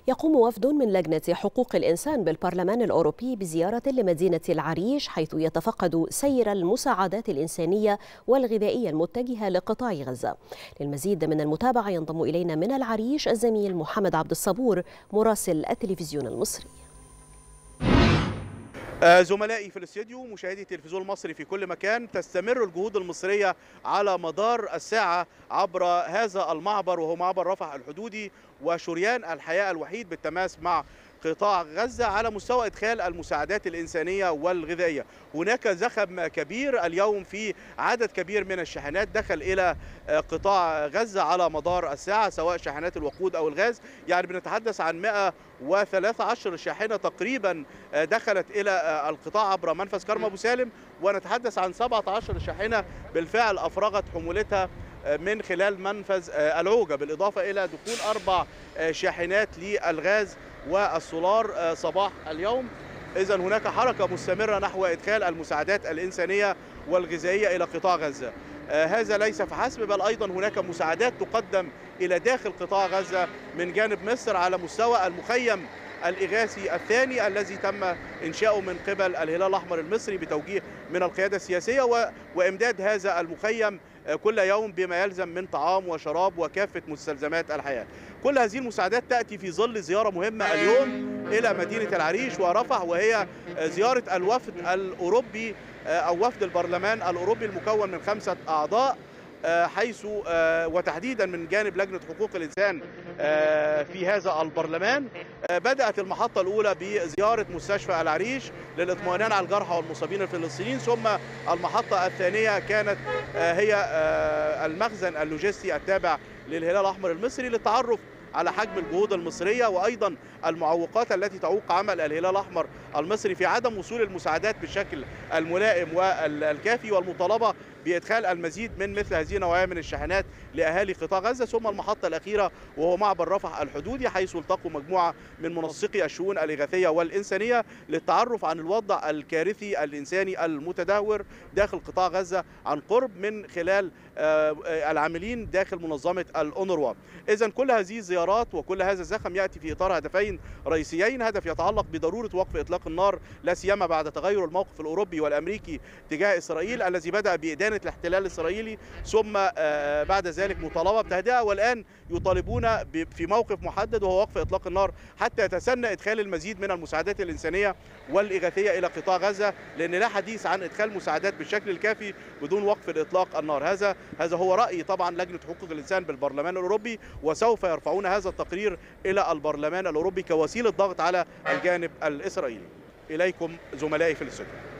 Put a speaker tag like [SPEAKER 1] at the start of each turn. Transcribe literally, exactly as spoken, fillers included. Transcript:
[SPEAKER 1] يقوم وفد من لجنة حقوق الإنسان بالبرلمان الأوروبي بزيارة لمدينة العريش، حيث يتفقد سير المساعدات الإنسانية والغذائية المتجهة لقطاع غزة. للمزيد من المتابعة ينضم إلينا من العريش الزميل محمد عبد الصبور مراسل التلفزيون المصري.
[SPEAKER 2] زملائي في الاستديو، مشاهدي التلفزيون المصري في كل مكان، تستمر الجهود المصرية على مدار الساعة عبر هذا المعبر، وهو معبر رفح الحدودي وشريان الحياة الوحيد بالتماس مع قطاع غزة على مستوى إدخال المساعدات الإنسانية والغذائية. هناك زخم كبير اليوم في عدد كبير من الشاحنات دخل إلى قطاع غزة على مدار الساعة، سواء شاحنات الوقود أو الغاز. يعني بنتحدث عن مئة وثلاثة عشر شاحنة تقريبا دخلت إلى القطاع عبر منفذ كرم أبو سالم، ونتحدث عن سبعة عشر شاحنة بالفعل أفرغت حمولتها من خلال منفذ العوجة، بالإضافة إلى دخول أربع شاحنات للغاز والسولار صباح اليوم. إذن هناك حركة مستمرة نحو إدخال المساعدات الإنسانية والغذائية إلى قطاع غزة. هذا ليس فحسب، بل أيضا هناك مساعدات تقدم إلى داخل قطاع غزة من جانب مصر على مستوى المخيم الإغاثي الثاني الذي تم إنشاؤه من قبل الهلال الأحمر المصري بتوجيه من القيادة السياسية، وإمداد هذا المخيم كل يوم بما يلزم من طعام وشراب وكافة مستلزمات الحياة. كل هذه المساعدات تأتي في ظل زيارة مهمة اليوم إلى مدينة العريش ورفح، وهي زيارة الوفد الأوروبي أو وفد البرلمان الأوروبي المكون من خمسة أعضاء، حيث وتحديدا من جانب لجنة حقوق الإنسان في هذا البرلمان. بدأت المحطة الأولى بزيارة مستشفى العريش للإطمئنان على الجرحى والمصابين الفلسطينيين، ثم المحطة الثانية كانت هي المخزن اللوجستي التابع للهلال الأحمر المصري للتعرف على حجم الجهود المصرية وأيضا المعوقات التي تعوق عمل الهلال الأحمر المصري في عدم وصول المساعدات بالشكل الملائم والكافي، والمطالبة بإدخال المزيد من مثل هذه النوعية من الشاحنات لأهالي قطاع غزة. ثم المحطة الأخيرة وهو معبر رفح الحدودي، حيث التقوا مجموعة من منسقي الشؤون الإغاثية والإنسانية للتعرف عن الوضع الكارثي الإنساني المتدهور داخل قطاع غزة عن قرب من خلال العاملين داخل منظمة الأونروا. إذن كل هذه الزيارات وكل هذا الزخم يأتي في إطار هدفين رئيسيين: هدف يتعلق بضرورة وقف إطلاق النار، لا سيما بعد تغير الموقف الأوروبي والأمريكي تجاه إسرائيل الذي بدأ بإدانة الاحتلال الإسرائيلي، ثم بعد ذلك مطالبة بتهدئة، والآن يطالبون في موقف محدد وهو وقف إطلاق النار حتى يتسنى إدخال المزيد من المساعدات الإنسانية والإغاثية إلى قطاع غزة، لأن لا حديث عن إدخال مساعدات بالشكل الكافي بدون وقف إطلاق النار. هذا هذا هو رأي طبعا لجنة حقوق الإنسان بالبرلمان الأوروبي، وسوف يرفعون هذا التقرير إلى البرلمان الأوروبي كوسيلة ضغط على الجانب الإسرائيلي. إليكم زملائي في الاستوديو.